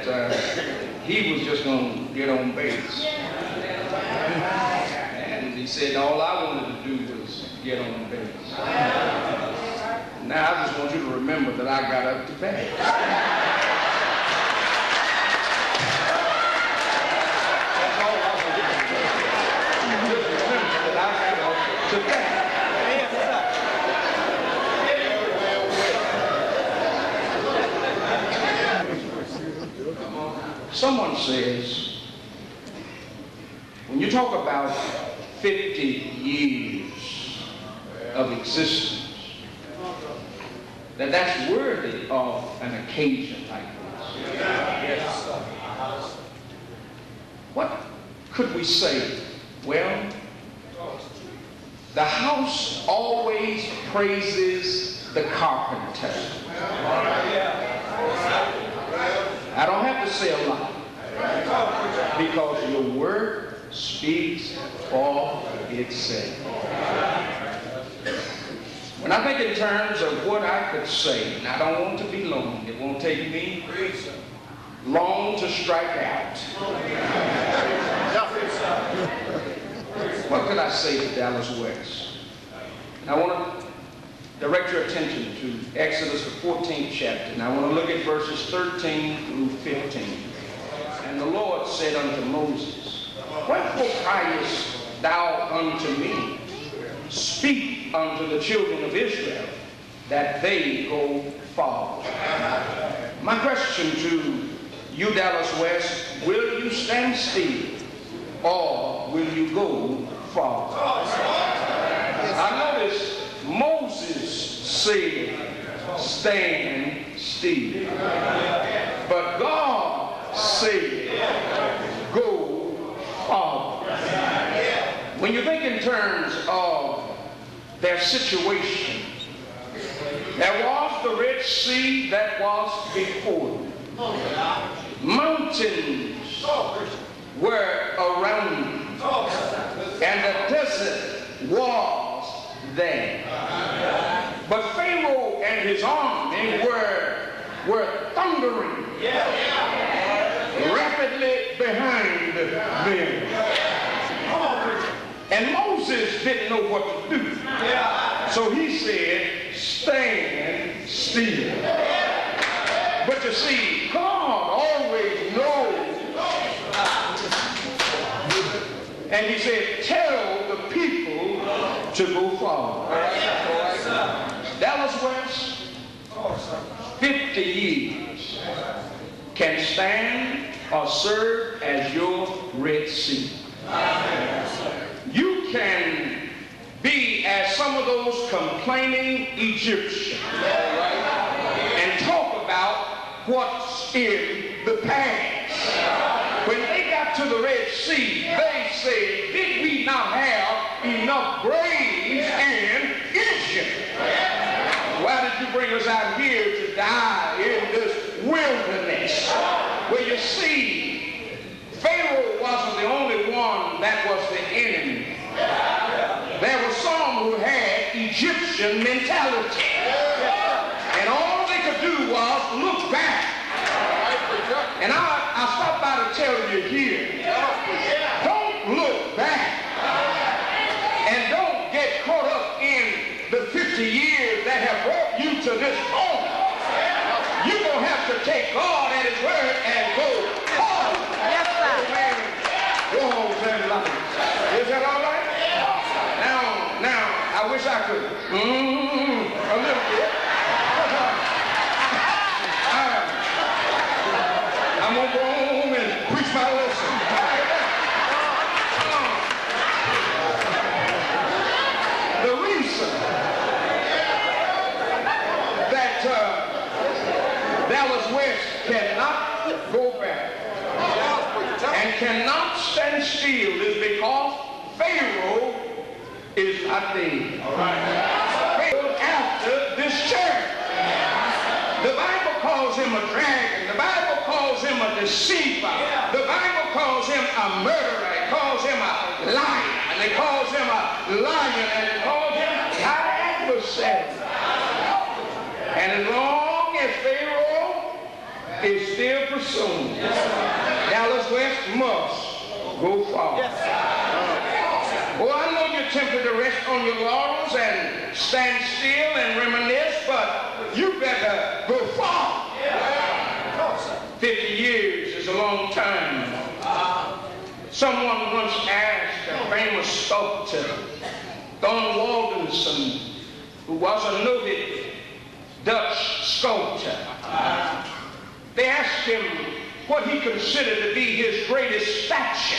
he was just going to get on base. And he said all I wanted to do was get on base. Now I just want you to remember that I got up to bat. Someone says, when you talk about 50 years of existence, that's worthy of an occasion like this. Yes. What could we say? Well, the house always praises the carpenter. I don't have to say a lot, because your word speaks for itself. When I think in terms of what I could say, and I don't want to be long, it won't take me long to strike out. What could I say to Dallas West? I want to direct your attention to Exodus, the 14th chapter. And I want to look at verses 13 through 15. And the Lord said unto Moses, wherefore criest thou unto me? Speak unto the children of Israel, that they go forward. My question to you, Dallas West, will you stand still, or will you go forward? I noticed Moses said, stand still. But God said, go forward. When you think in terms of their situation, there was the Red Sea that was before them. Mountains were around them, and the desert was there. But Pharaoh and his army were thundering rapidly behind them. And Moses didn't know what to do. So he said, stand still. But you see, God always knows. And he said, tell the people to go forward. Dallas West, 50 years can stand or serve as your Red Sea. You can be as some of those complaining Egyptians and talk about what's in the past. When they got to the Red Sea, they said, did we not have enough graves in Egypt? Why did you bring us out here to die in this wilderness? Well, you see, Pharaoh wasn't the only one that was the enemy. There were some who had Egyptian mentality. And all they could do was look back. And I stopped by to tell you here, don't look back. And don't get caught up in the 50 years that have brought you to this point. You're going to have to take God at his word and go forward. Yes, sir. Is that all right? Now, I wish I could. A little bit. I'm going to go home and preach my lesson. The reason that Dallas West cannot go back and cannot stand still is because Pharaoh is not dead. Pharaoh after this church. The Bible calls him a dragon. The Bible calls him a deceiver. The Bible calls him a murderer. It calls him a liar. And it calls him a lion. And it calls him an adversary. And as long as Pharaoh is still pursuing. Dallas West must go forward. Well, I know you're tempted to rest on your laurels and stand still and reminisce, but you better go forward. 50 years is a long time. Someone once asked a famous sculptor, Don Waldenson, who was a noted Dutch sculptor. They asked him what he considered to be his greatest statue.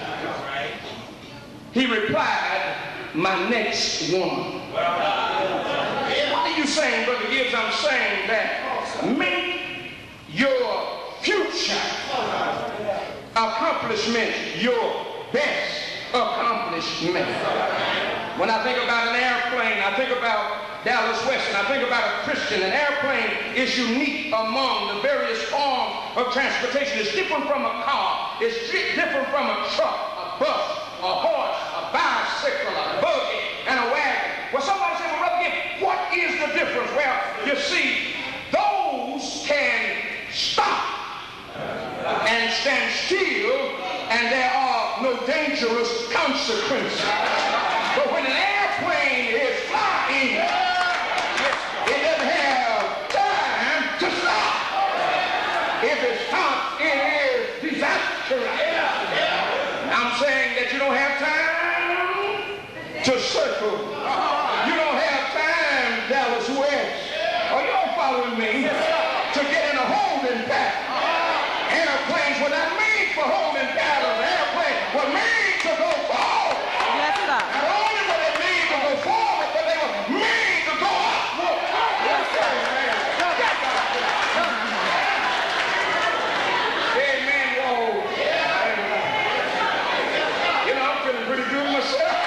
He replied, my next one. What are you saying, Brother Gibbs? I'm saying that make your future accomplishment your best accomplishment. When I think about an airplane, I think about Dallas West, and I think about a Christian. An airplane is unique among the various forms of transportation. It's different from a car. It's different from a truck, a bus, a horse, a bicycle, a buggy, and a wagon. Well, somebody said, well, Brother Gibbs, what is the difference? Well, you see, those can stop and stand still, and there are no dangerous consequences. But when an airplane is flying, it doesn't have time to stop. If it stops, it is disastrous. I'm saying that you don't have time to circle. You don't have time, Dallas West. Are y'all following me? To get in a holding pattern. Airplanes were not made for holding patterns. Airplanes were made to go forward. Yes, sir. Not only were they made to go forward, but they were made to go upward. Yes, sir. Amen. Whoa. You know, I'm feeling pretty good myself.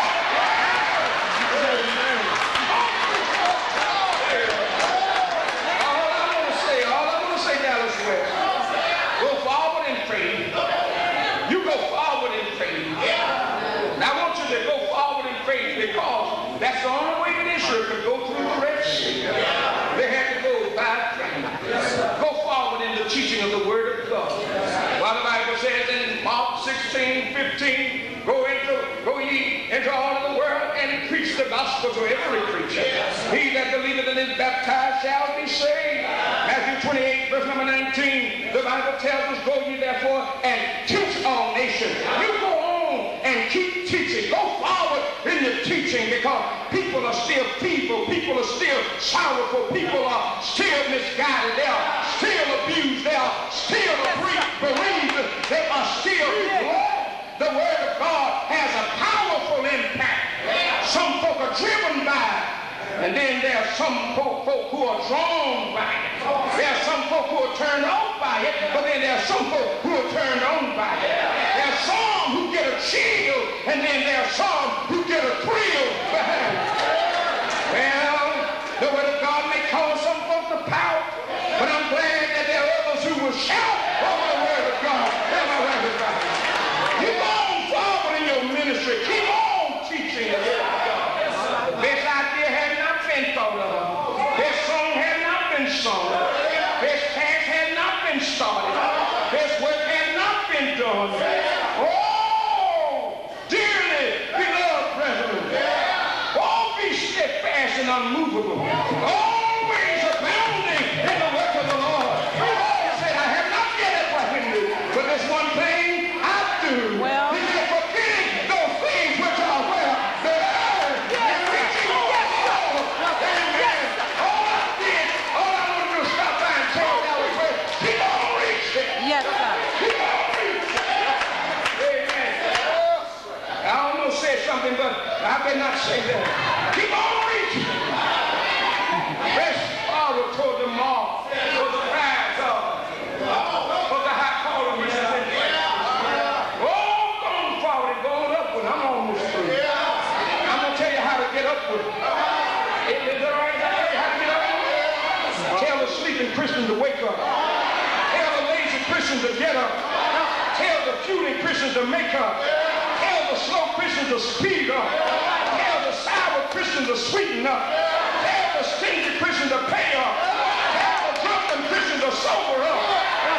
All I want to say, Dallas West. Go forward in faith. You go forward in faith. And I want you to go forward in faith because that's the only way that Israel could go through the Red Sea. They had to go by faith. Go forward in the teaching of the Word of God. While the Bible says in Mark 16:15, go ye into all of the world and preach the gospel to every creature. He that believeth and is baptized shall be saved. Matthew 28, verse number 19, the Bible tells us, go ye therefore and teach all nations. You go on and keep teaching. Go forward in your teaching because people are still feeble. People are still sorrowful. People are still misguided. They are still abused. They are still bereaved. They are still lost. The Word of God has a powerful impact. Some folk are driven by it. And then there are some folk who are drawn by it. There are some folk who are turned off by it, but then there are some folk who are turned on by it. There are some who get a chill, and then there are some who get a thrill behind it. Well, the Word of God may cause some folk to pout, but I'm glad that there are others who will shout over the Word of God. Tell my Word of God. Keep on forward in your ministry. Keep on teaching the Word of God. This idea had not been thought of. This song had not been sung. This task had not been started. This work had not been done. Oh, dearly beloved brethren. Oh, be steadfast and unmovable. Always abounding in the work of the Lord. Paul said, I have not yet apprehended, but there's one thing I do. Well, he said, forgetting those things which are where the earth and reaching over. Amen. All I want to do is stop by and tell Dallas West, keep on reaching. yes, sir. Keep on reaching. Amen. I almost said something, but I better not say that. Keep on reaching. Press forward toward the mark. Those cries of the high calling. Oh, going forward and going upward. I'm almost through. I'm going to tell you how to get upward. Is it all right? I tell you how to get upward? Tell the sleeping Christian to wake up. Tell the lazy Christian to get up. Tell the puny Christian to make up. Tell the slow Christian to speed up. Tell the sour Christian to sweeten up. Tell the stingy Christian to pay up. Tell the drunken Christian to sober up.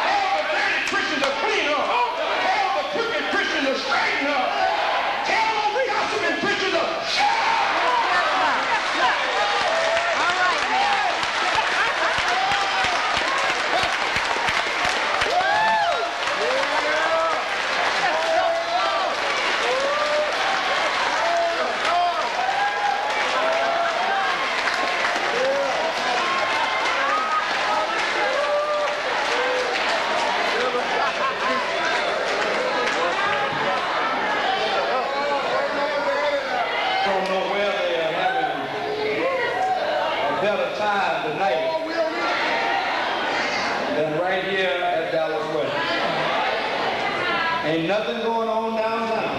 right here at Dallas West. Ain't nothing going on downtown.